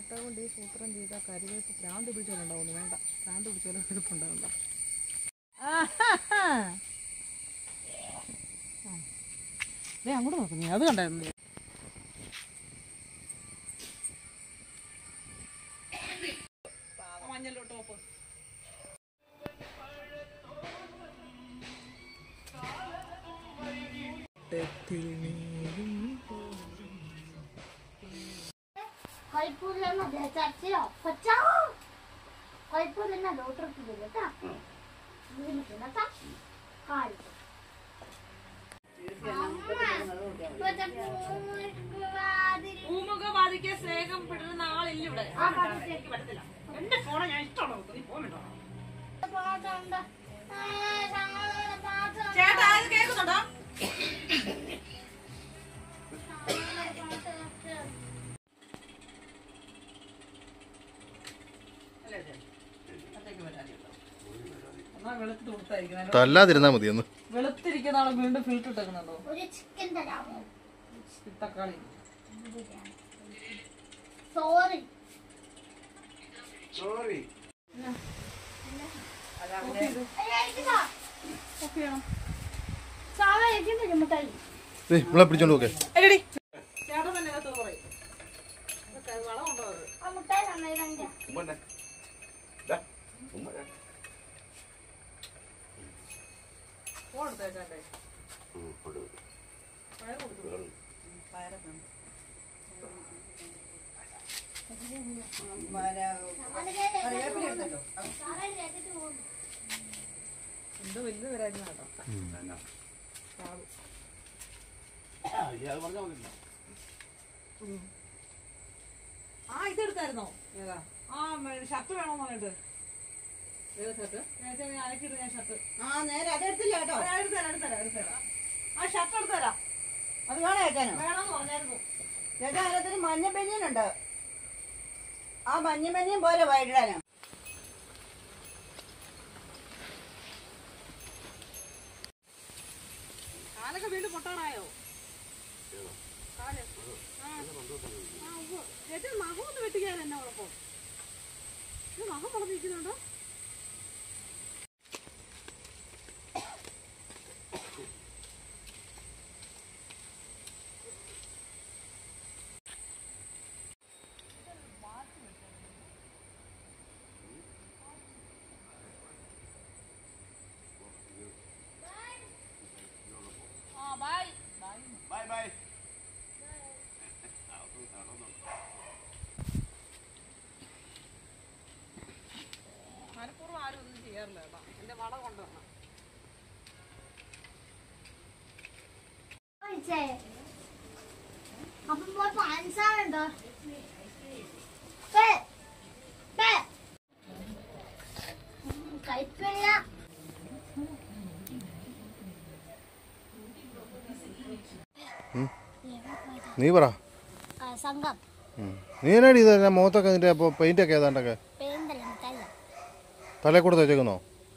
മുട്ട കൊണ്ട് ഈ സൂത്രം ചെയ്താൽ കരിവേപ്പ് പ്രാന്ത് പിടിച്ചോലുണ്ടാവുന്നു. വേണ്ട, പ്രാന്ത് പിടിച്ചോലും എളുപ്പമുണ്ടാവില്ല. അങ്ങോട്ട് നോക്കുന്നേ, അത് കണ്ടായിരുന്നു. മഞ്ഞളിലോട്ട് നോക്കും. ഭൂമുഖവാദിക്ക് സ്നേഹം പെടുന്ന ആളില്ല ഇവിടെ. എന്റെ ഫോണെ ഞാൻ ഇഷ്ടമുള്ള നീ പോകുന്നുണ്ടോ? ചേട്ടാ അത് കേൾക്കുന്നുണ്ടോ? തല്ലാതിരുന്നാ മതിയൊന്ന്. വെളുത്തിരിക്കുന്ന ആളെ വീണ്ടും ഫിൽറ്റർ ഇട്ടേക്കുന്നുണ്ടോ? തക്കാളി ഇവിടെ പിടിച്ചോണ്ട് നോക്കേ. ചേട്ടൻ തന്നെ വളം ഉണ്ടോ? എന്തോ വലിയ വരായിരുന്നു കേട്ടോ. ആ ഇതെടുത്തായിരുന്നോ? ഏതാ? ആ ഷർട്ട് വേണോന്ന് പറഞ്ഞിട്ട്. ഏതാ ഷർട്ട്? അലക്കിട്ട് ഞാൻ ഷർട്ട്. നേരെ അതെടുത്തില്ല കേട്ടോ. എടുത്തരാം. ആ ഷർട്ട് എടുത്തരാം. അത് വേണോ ചേട്ടാനോ? വേണമെന്ന് പറഞ്ഞായിരുന്നു. ചേട്ടാ അതിനകത്തൊരു മഞ്ഞ ബനിയനുണ്ട്. ആ മഞ്ഞ ബനിയൻ പോലെ വൈകിടാനോ? കാലൊക്കെ വീണ്ടും പൊട്ടാറായോ? ചേച്ചി നഖം ഒന്ന് വെട്ടിക്കാൻ എന്നാ കുഴപ്പം? നഖം വളർന്നിരിക്കുന്നുണ്ടോ? മനഃപൂർവ്വം ആരും ഒന്നും ചെയ്യാറില്ല കേട്ടോ. എന്റെ വള കൊണ്ടുവരണം. നീ പറ. നീ എന്നാടി ഇത് മുഖത്തൊക്കെ നിന്റെ പെയിന്റ് ഒക്കെ ഏതാണ്ടൊക്കെ തലേ കൂടെ തേച്ചേക്കുന്നോ?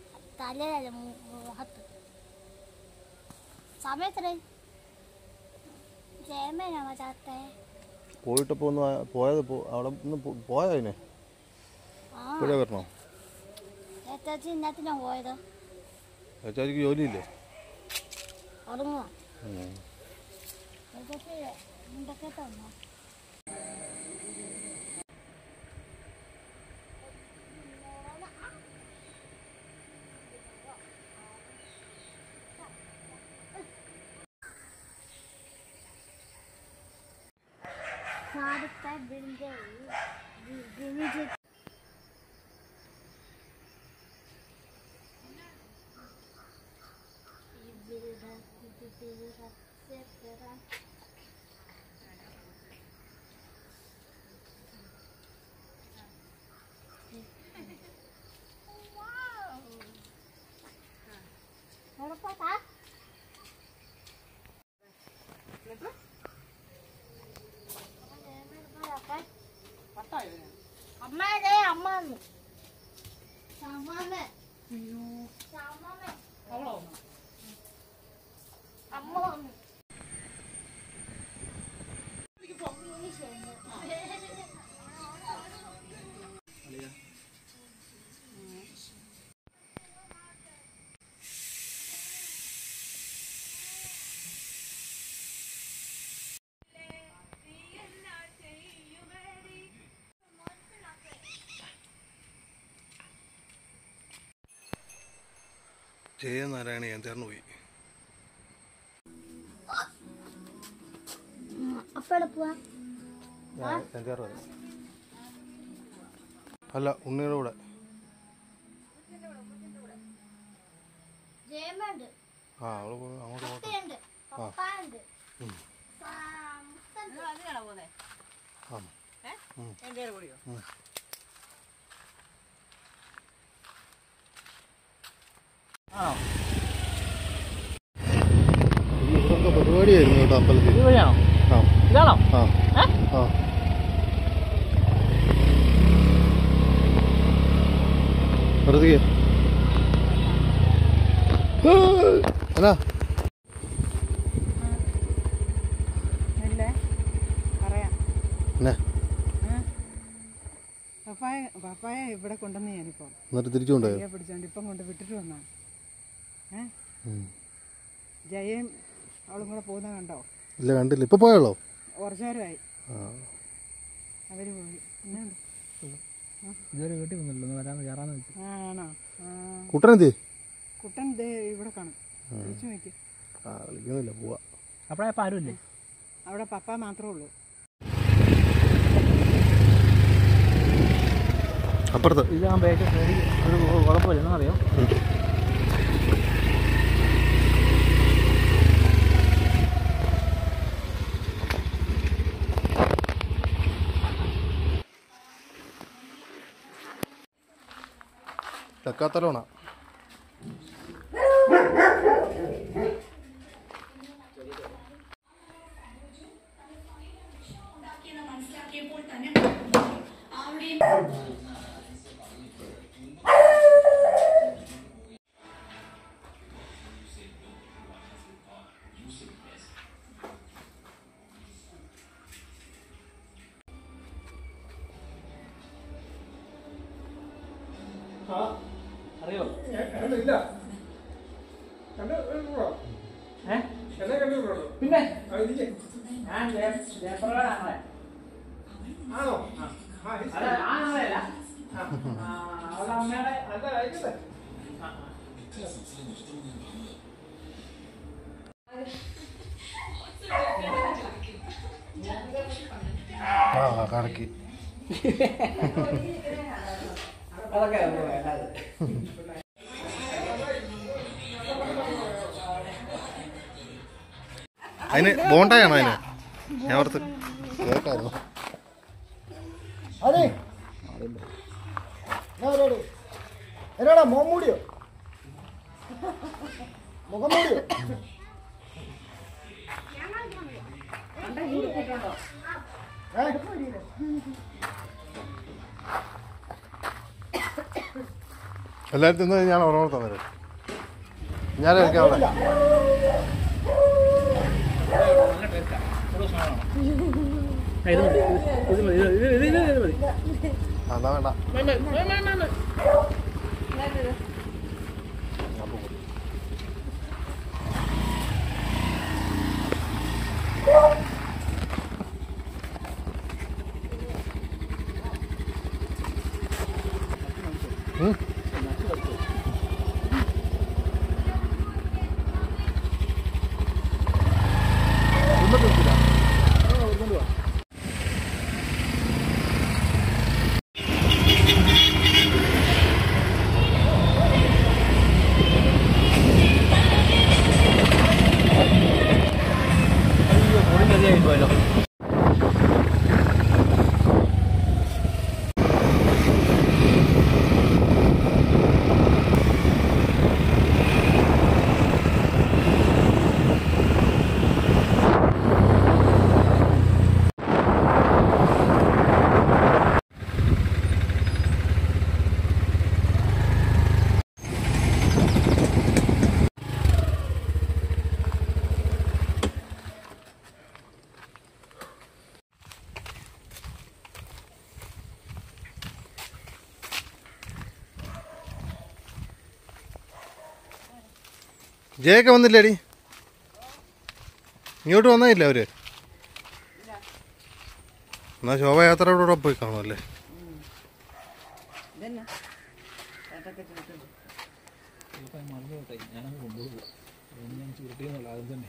പോയിട്ടപ്പോ ഒന്ന് പോയത് അവിടെ ഒന്ന് പോയോ? അതിനെ ഇവിടെ വരണോ? ചേച്ചിക്ക് ജോലിയില്ലേ? ജയനാരായണ ഞാൻ ചേർന്ന് പോയി. അല്ല, ഉണ്ണിയുടെ കൂടെ. ആ അവള് അങ്ങോട്ട് പോട്ടെ. ഇവിടൊക്കെ പരിപാടിയായിരുന്നു കേട്ടോ അമ്പലത്തിൽ. ഇതാണോ? വെറുതെ അല്ല പപ്പായ ഇവിടെ കൊണ്ടുവന്ന് ഞാനിപ്പോ എന്നിട്ട് തിരിച്ചു കൊണ്ടുപോയോ? പിടിച്ചോണ്ട് ഇപ്പം കൊണ്ട് വിട്ടിട്ട് വന്നാ. ജയയും അവളും കൂടെ പോകുന്ന കണ്ടോ? ഇല്ല, കണ്ടില്ല. ഇപ്പൊ പോയുള്ളോ? കുറച്ചു നേരമായി അവര് പോയി. ഇതുവരെ വീട്ടിൽ വന്നില്ലല്ലോ, വരാന്ന് കയറാന്ന് വെച്ചു. ആണോ? കുട്ടനെന്തി? കുട്ടൻ ഇവിടെ കാണും. വിളിച്ചു നോക്കി. വിളിക്കുന്നില്ല, പോവാ. അപ്പഴേ ആരുമില്ലേ അവിടെ? പപ്പ മാത്രമേ ഉള്ളൂ. അപ്പുറത്ത് ഇതാകുമ്പോഴേക്കും ഒരു കുഴപ്പമില്ല, എന്നറിയോ? തെക്കാത്തലോണ. അറിയോ? പിന്നെ ഞാൻ ജയപ്രകാശാണേ. ആണല്ല, അവളുടെ അമ്മയുടെ കറക്കി. അതൊക്കെ അതിന് ബോണ്ടായാണോ? അതിന് ഞാൻ ഓർത്ത് കേൾക്കായിരുന്നു. എന്നാടാ മോൻ മൂടിയോ? മുഖം മൂടിയോ? എല്ലാവരും തിന്നു ഞാൻ ഓർമ്മ തന്നത്. ഞാൻ കഴിക്കാം അവിടെ. എന്നാ വേണ്ട. ജയൊക്കെ വന്നില്ലേടി? ഇങ്ങോട്ട് വന്നില്ല അവര്? എന്നാ ശോഭയാത്രയോടെ പോയി കാണുമല്ലേ? ഞാനങ്ങ് കൊണ്ടുപോകും. ഞാൻ ചുരുട്ടിയെന്നുള്ള ആദ്യം തന്നെ.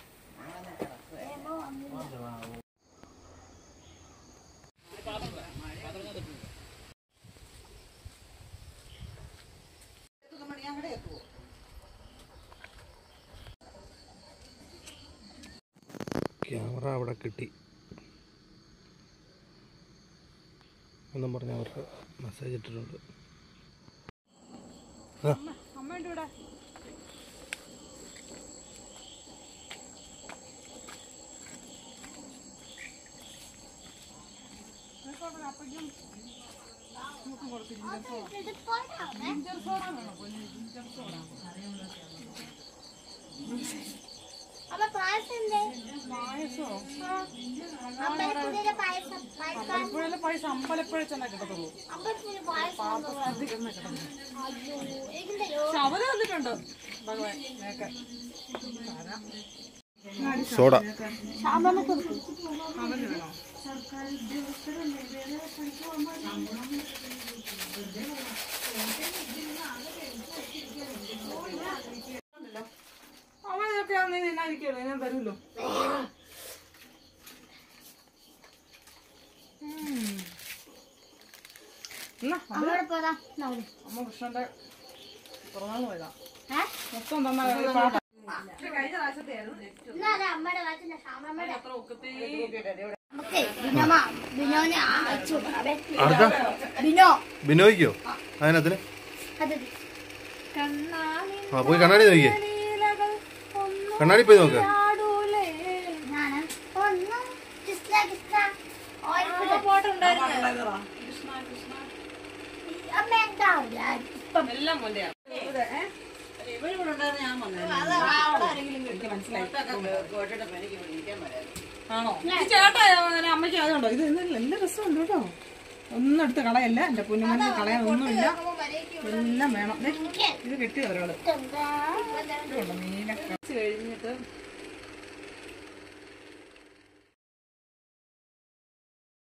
ക്യാമറ അവിടെ കിട്ടി എന്നും പറഞ്ഞ് അവർക്ക് മെസ്സേജ് ഇട്ടിട്ടുണ്ട്. അമ്മയുണ്ട് ഇവിടെ. അപ്പഴും ജിഞ്ചർ സോഡ വേണോ? ജിഞ്ചർ സോഡ പായസോ? അമ്പലപ്പുഴയിലെ പായസം അമ്പലപ്പുഴ ചെന്നാ കിട്ടത്തുള്ളൂ. ശവല വന്നിട്ടുണ്ടോ ഭഗവാൻ? സോഡ അവന് വേണോ? അവനൊക്കെ നിന്നായിരിക്കുമല്ലോ, ഞാൻ തരുമല്ലോ. അമ്മ കൃഷ്ണന്റെ പിറന്നാൾ പോയതാ. മൊത്തം തന്നാ കഴിഞ്ഞ ബിനോയ്ക്കോ? അതിനകത്തിന് ആ പോയി കണ്ണാടി നോക്കിയേ. കണ്ണാടി പോയി നോക്ക്. എല്ലാം കൊല്ലയാ. ആണോ? ചേട്ടാ അമ്മയ്ക്ക് അതുണ്ടോ? ഇത് നല്ല രസമുണ്ട് കേട്ടോ. ഒന്നും എടുത്ത് കളയല്ല എന്റെ കുഞ്ഞുമണിക്ക്, കളയാൻ ഒന്നുമില്ല, എല്ലാം വേണം. ഇത് കിട്ടിയ ഒരാള് നീല